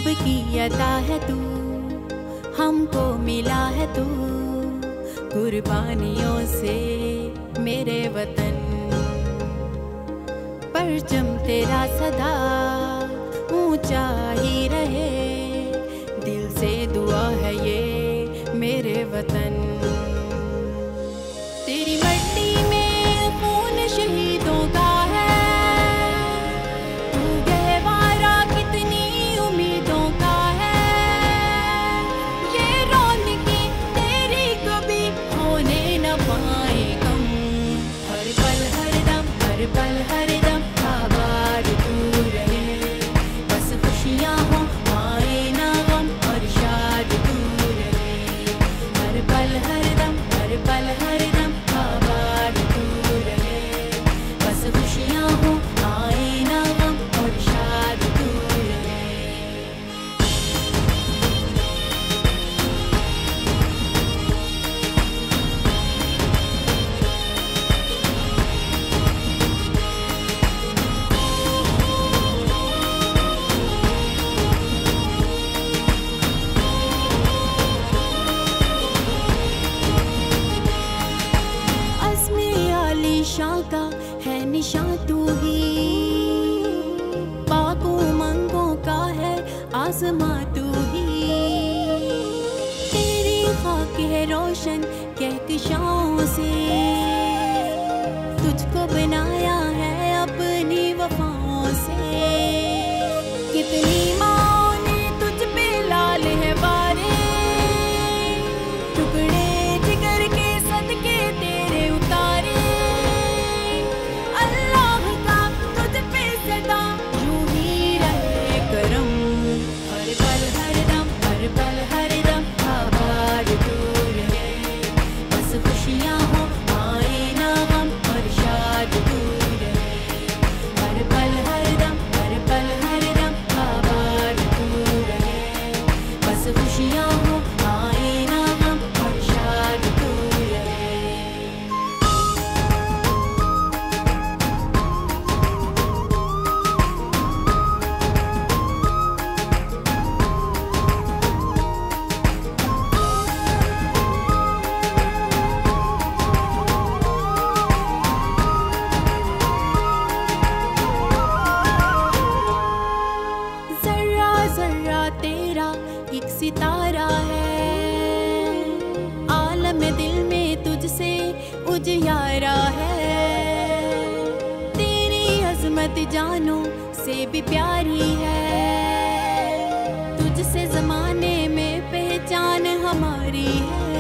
की अता है तू, हमको मिला है तू कुर्बानियों से मेरे वतन। परचम तेरा सदा ऊंचा ही रहे, दिल से दुआ है ये मेरे वतन। तेरी मट्टी में खून शहीदों का है, तू गहवारा कितनी उम्मीदों का है। ये रौनकी तेरी कभी होने न पाए कम, हर पल हर दम हर पल हर दम आबाद तू रहे। बस खुशियाँ हो आए ना गम और शाद तू रहे। हर पल हर दम हर पल हर दम आबाद तू रहे। बस खुशियाँ हो आए ना गम और शाद तू रहे। अज़्मे आलीशां का है निशां तू ही, पाक उमंगों का है आसमां तू ही। तेरी खाक है रोशन कहकशाओं से, तुझको बनाया है अपनी वफाओं से। कितनी माँ ने तुझ पे लाल है बारे, टुकड़े जिगर के सदके तेरे उतारे। अल्लाह का तुझ पे सदा यूं ही रहे करम, हर पल हर दम हर पल हर दम आबाद तू रहे। बस खुशियाँ हो आए ना गम और शाद तू रहे। हर पल हर दम हर पल हर दम आबाद तू रहे। बस खुशियाँ हो आए ना गम और शाद तू रहे। जर्रा जर्रा तेरा एक सितारा है, आलम दिल में तुझसे उजियारा है। तेरी अजमत जानों से भी प्यारी है, तुझसे जमाने में पहचान हमारी है।